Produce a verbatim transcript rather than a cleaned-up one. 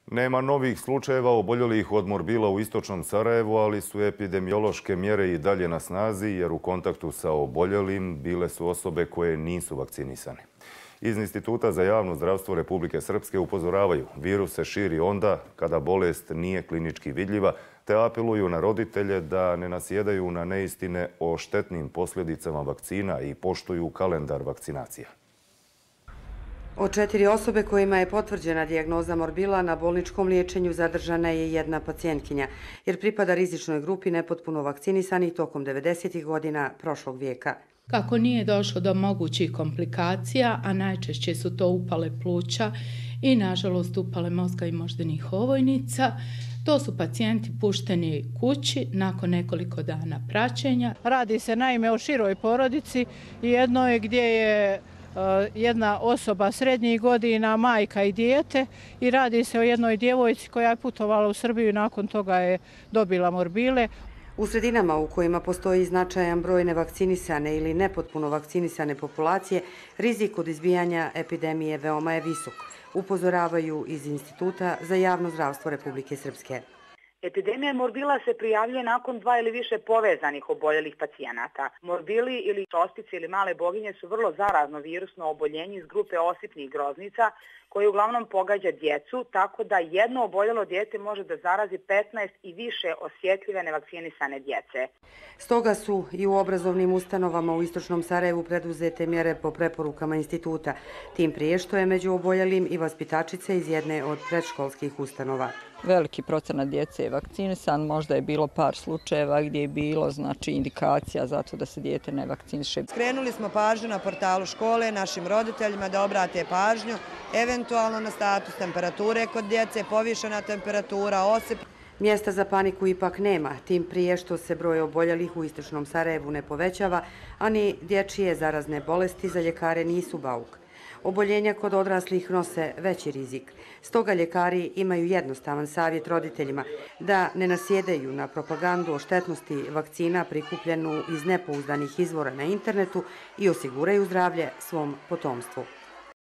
Nema novih slučajeva oboljelih od morbila u istočnom Sarajevu, ali su epidemiološke mjere i dalje na snazi jer u kontaktu sa oboljelim bile su osobe koje nisu vakcinisane. Iz Instituta za javno zdravstvo Republike Srpske upozoravaju, virus se širi onda kada bolest nije klinički vidljiva, te apeluju na roditelje da ne nasjedaju na neistine o štetnim posljedicama vakcina i poštuju kalendar vakcinacija. Od četiri osobe kojima je potvrđena dijagnoza morbila, na bolničkom liječenju zadržana je jedna pacijentkinja, jer pripada rizičnoj grupi nepotpuno vakcinisanih tokom devedesetih godina prošlog vijeka. Kako nije došlo do mogućih komplikacija, a najčešće su to upale pluća i nažalost upale mozga i moždanih ovojnica, to su pacijenti pušteni kući nakon nekoliko dana praćenja. Radi se naime o široj porodici i jednoj gdje je jedna osoba srednjih godina, majka i dijete, i radi se o jednoj djevojci koja je putovala u Srbiju i nakon toga je dobila morbile. U sredinama u kojima postoji značajan broj nevakcinisane ili nepotpuno vakcinisane populacije, rizik od izbijanja epidemije veoma je visok, upozoravaju iz Instituta za javno zdravstvo Republike Srpske. Epidemija morbila se prijavljuje nakon dva ili više povezanih oboljelih pacijenata. Morbili ili ospice ili male boginje su vrlo zarazno virusno oboljenje iz grupe osipnih groznica koje uglavnom pogađa djecu, tako da jedno oboljelo dijete može da zarazi petnaest i više osjetljive nevakcinisane djece. Stoga su i u obrazovnim ustanovama u istočnom Sarajevu preduzete mjere po preporukama instituta, tim prije što je među oboljelim i vaspitačice iz jedne od predškolskih ustanova. Veliki procenat djece je vakcinisan, možda je bilo par slučajeva gdje je bilo znači, indikacija za to da se dijete ne vakciniše. Skrenuli smo pažnju na portalu škole našim roditeljima da obrate pažnju eventualno na status temperature kod djece, povišena temperatura, osip. Mjesta za paniku ipak nema, tim prije što se broj oboljelih u istočnom Sarajevu ne povećava, a ni dječje zarazne bolesti za ljekare nisu bauk. Oboljenja kod odraslih nose veći rizik. Stoga ljekari imaju jednostavan savjet roditeljima da ne nasjedaju na propagandu o štetnosti vakcina prikupljenu iz nepouzdanih izvora na internetu i osiguraju zdravlje svom potomstvu.